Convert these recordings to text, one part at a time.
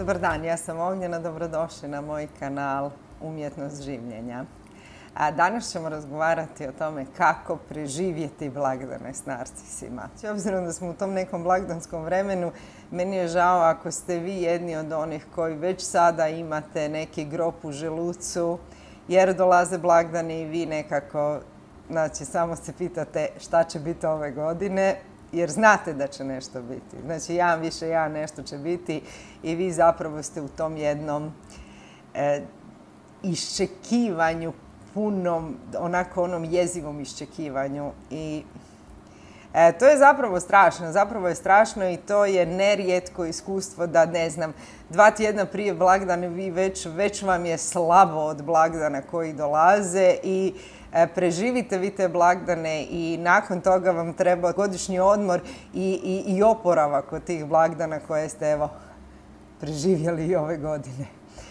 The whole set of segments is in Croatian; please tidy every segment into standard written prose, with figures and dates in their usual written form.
Dobar dan, ja sam Ognjena, dobrodošli na moj kanal Umjetnost življenja. Danas ćemo razgovarati o tome kako preživjeti blagdane s narcisima. Obzirom da smo u tom nekom blagdanskom vremenu, meni je žao ako ste vi jedni od onih koji već sada imate neki grob u želucu, jer dolaze blagdani i vi nekako, znači samo se pitate šta će biti ove godine, jer znate da će nešto biti. Znači, jedan nešto će biti i vi zapravo ste u tom jednom iščekivanju, punom, onako onom jezivom iščekivanju. I to je zapravo je strašno i to je nerijetko iskustvo da, ne znam, 2 tjedna prije blagdana vi već vam je slabo od blagdana koji dolaze i preživite vi te blagdane i nakon toga vam treba godišnji odmor i oporavak od tih blagdana koje ste, evo, preživjeli i ove godine.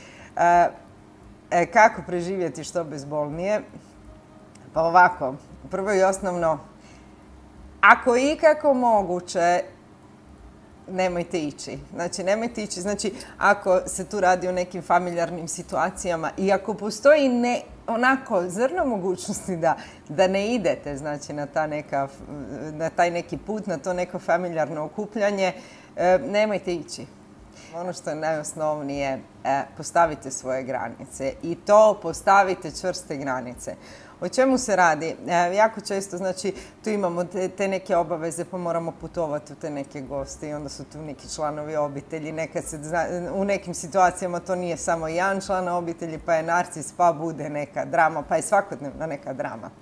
Kako preživjeti što bezbolnije? Pa ovako, prvo i osnovno, ako je ikako moguće, nemojte ići. Znači, ako se tu radi o nekim familijarnim situacijama i ako postoji onako zrno mogućnosti da ne idete, znači, na taj neki put, na to neko familijarno okupljanje, nemojte ići. Ono što je najosnovnije, postavite svoje granice i to postavite čvrste granice. O čemu se radi? Jako često, znači, tu imamo te neke obaveze, pa moramo putovati u te neke goste i onda su tu neki članovi obitelji. U nekim situacijama to nije samo jedan član obitelji, pa je narcis, pa bude neka drama, pa je svakodnevna neka drama.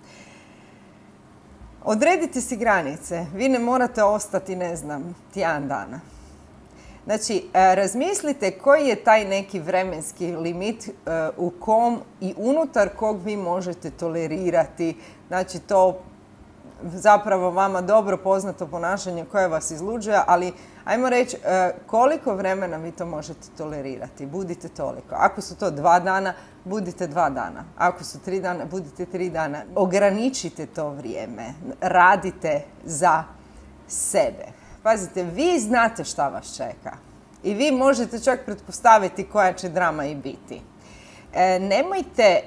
Odredite si granice. Vi ne morate ostati, ne znam, tjedan dana. Znači, razmislite koji je taj neki vremenski limit u kom i unutar kog vi možete tolerirati. Znači, to zapravo vama dobro poznato ponašanje koje vas izluđuje, ali ajmo reći koliko vremena vi to možete tolerirati. Budite toliko. Ako su to 2 dana, budite 2 dana. Ako su 3 dana, budite 3 dana. Ograničite to vrijeme. Radite za sebe. Pazite, vi znate šta vas čeka i vi možete čak pretpostaviti koja će drama i biti. Nemojte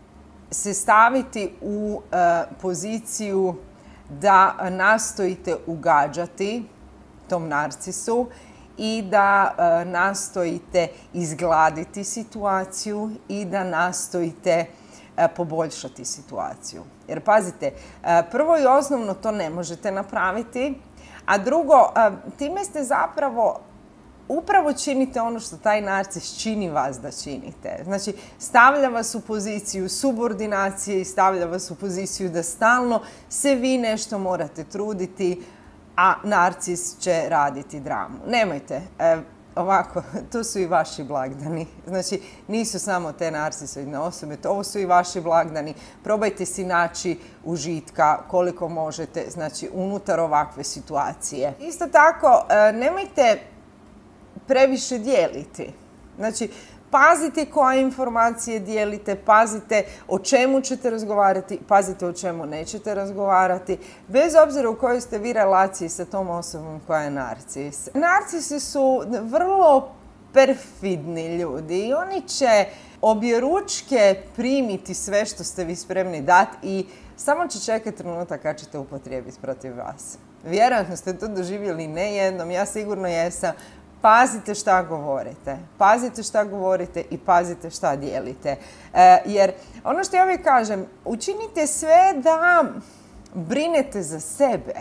se staviti u poziciju da nastojite ugađati tom narcisu i da nastojite izgladiti situaciju i da nastojite poboljšati situaciju. Jer pazite, prvo i osnovno to ne možete napraviti, a drugo, time ste zapravo upravo činite ono što taj narcis čini vas da činite. Znači, stavlja vas u poziciju subordinacije i stavlja vas u poziciju da stalno se vi nešto morate truditi, a narcis će raditi dramu. Nemojte. Ovako, to su i vaši blagdani. Znači, nisu samo te narcisoidne osobe, ovo su i vaši blagdani. Probajte si naći užitka koliko možete, znači, unutar ovakve situacije. Isto tako, nemojte previše dijeliti. Znači, pazite koje informacije dijelite, pazite o čemu ćete razgovarati, pazite o čemu nećete razgovarati, bez obzira u kojoj ste vi relaciji sa tom osobom koja je narcis. Narcisi su vrlo perfidni ljudi i oni će objeručke primiti sve što ste vi spremni dati i samo će čekati trenutak kad ćete upotrijebiti protiv vas. Vjerojatno ste to doživjeli ne jednom, ja sigurno jesam. Pazite šta govorite. Pazite šta govorite i pazite šta dijelite. Jer ono što ja uvijek kažem, učinite sve da brinete za sebe.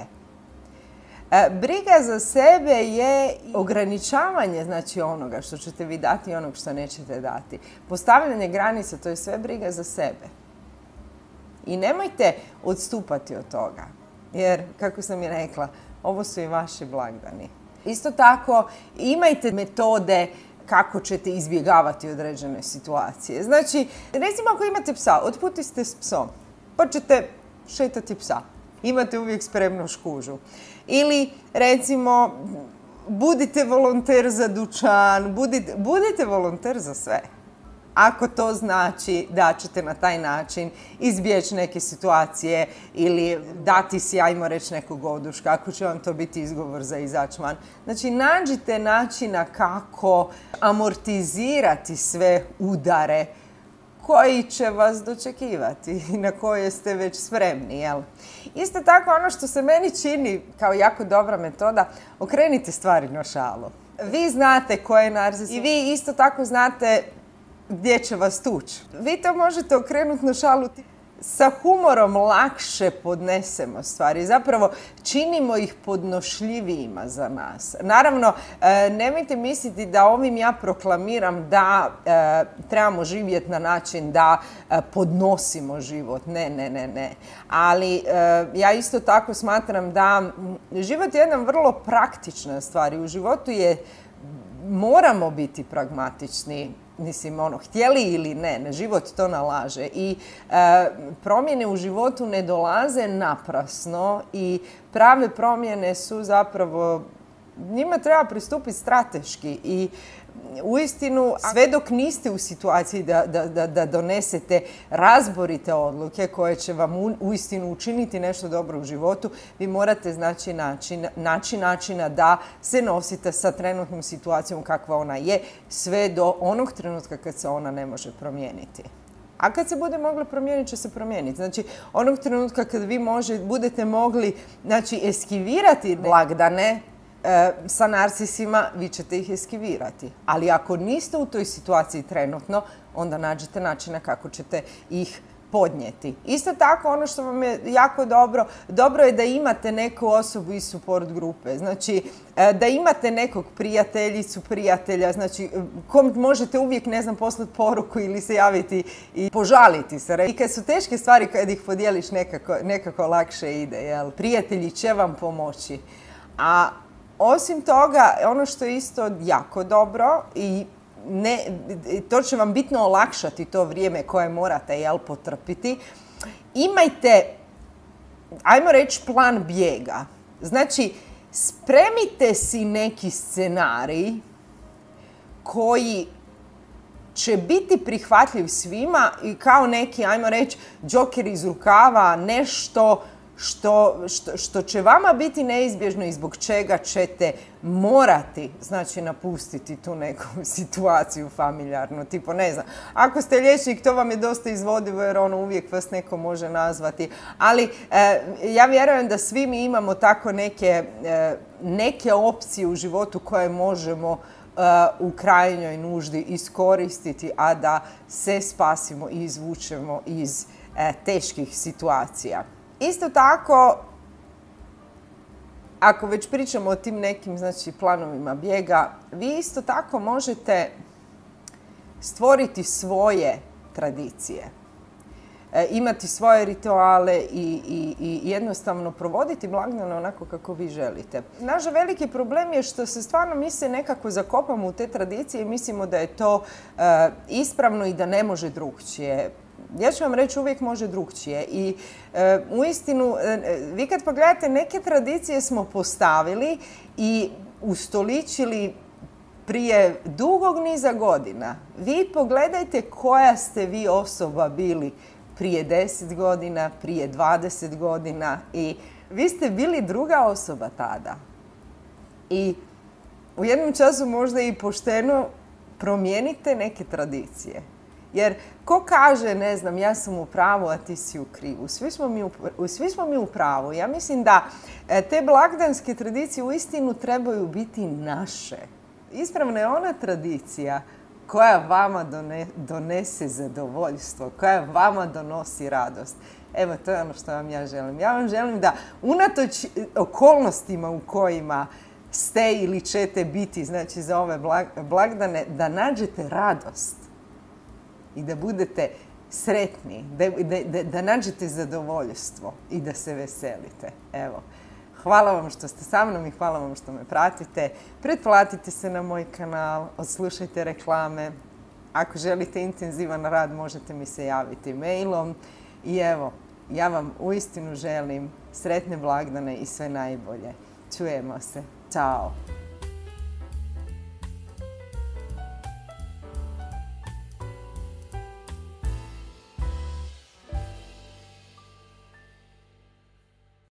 Briga za sebe je ograničavanje, znači, onoga što ćete vi dati i onog što nećete dati. Postavljanje granica, to je sve briga za sebe. I nemojte odstupati od toga. Jer, kako sam i rekla, ovo su i vaši blagdani. Isto tako, imajte metode kako ćete izbjegavati određene situacije. Znači, recimo ako imate psa, otputiste s psom, pa ćete šetati psa. Imate uvijek spremnu škužu. Ili, recimo, budite volonter za dućan, budite volonter za sve. ako to znači da ćete na taj način izbjeći neke situacije ili dati si, ajmo reći, nekog oduška, ako će vam to biti izgovor za izaći van. Znači, nađite načina kako amortizirati sve udare koji će vas dočekivati i na koje ste već spremni, jel? Isto tako, ono što se meni čini kao jako dobra metoda, okrenite stvari na šalu. Vi znate ko je narcis i vi isto tako znate gdje će vas tući. Vi to možete okrenuti na šalu. Sa humorom lakše podnesemo stvari. Zapravo, činimo ih podnošljivijima za nas. Naravno, nemojte misliti da ovim ja proklamiram da trebamo živjeti na način da podnosimo život. Ne. Ali ja isto tako smatram da život je jedna vrlo praktična stvar i u životu moramo biti pragmatični. Mislim, htjeli ili ne, život to nalaže i promjene u životu ne dolaze naprasno i prave promjene su zapravo, njima treba pristupiti strateški i uistinu sve dok niste u situaciji da donesete razborite odluke koje će vam uistinu učiniti nešto dobro u životu, vi morate naći načina da se nosite sa trenutnom situacijom kakva ona je, sve do onog trenutka kad se ona ne može promijeniti. A kad se bude mogla promijeniti, će se promijeniti. Znači, onog trenutka kad vi budete mogli eskivirati blagdane sa narcisima, vi ćete ih eskivirati. Ali ako niste u toj situaciji trenutno, onda nađete načina kako ćete ih podnijeti. Isto tako, ono što vam je jako dobro je da imate neku osobu iz support grupe. Znači, da imate nekog prijatelja, znači, kom možete uvijek, poslati poruku ili se javiti i požaliti se. I kad su teške stvari, kad ih podijeliš, nekako lakše ide, jel? Prijatelji će vam pomoći. A osim toga, ono što je isto jako dobro i to će vam bitno olakšati to vrijeme koje morate potrpiti. Imajte, ajmo reći, plan bijega. Znači, spremite si neki scenarij koji će biti prihvatljiv svima i kao neki, ajmo reći, džoker iz rukava, nešto što će vama biti neizbježno i zbog čega ćete morati, znači, napustiti tu neku situaciju familijarnu. Tipo, ne znam, ako ste liječnik, to vam je dosta izvodivo jer uvijek vas neko može nazvati. Ali ja vjerujem da svi mi imamo tako neke opcije u životu koje možemo u krajnjoj nuždi iskoristiti, a da se spasimo i izvučemo iz teških situacija. Isto tako, ako već pričamo o tim nekim, planovima bijega, vi isto tako možete stvoriti svoje tradicije, imati svoje rituale i jednostavno provoditi blagdane onako kako vi želite. Naš veliki problem je što se stvarno mi se nekako zakopamo u te tradicije i mislimo da je to ispravno i da ne može drukčije. Ja ću vam reći, uvijek može drukčije i uistinu, vi kad pogledate, neke tradicije smo postavili i ustoličili prije dugog niza godina. Vi pogledajte koja ste vi osoba bili prije 10 godina, prije 20 godina i vi ste bili druga osoba tada. I u jednom času možda i pošteno promijenite neke tradicije. Jer ko kaže, ne znam, ja sam u pravu, a ti si u krivu. Svi smo mi u pravu. Ja mislim da te blagdanske tradicije uistinu trebaju biti naše. Ispravna je ona tradicija koja vama donese zadovoljstvo, koja vama donosi radost. Evo, to je ono što vam ja želim. Ja vam želim da unatoč okolnostima u kojima ste ili ćete biti, znači za ove blagdane, da nađete radost i da budete sretni, da nađete zadovoljstvo i da se veselite. Evo, hvala vam što ste sa mnom i hvala vam što me pratite. Pretplatite se na moj kanal, odslušajte reklame. Ako želite intenzivan rad, možete mi se javiti mailom. I evo, ja vam uistinu želim sretne blagdane i sve najbolje. Čujemo se. Ćao!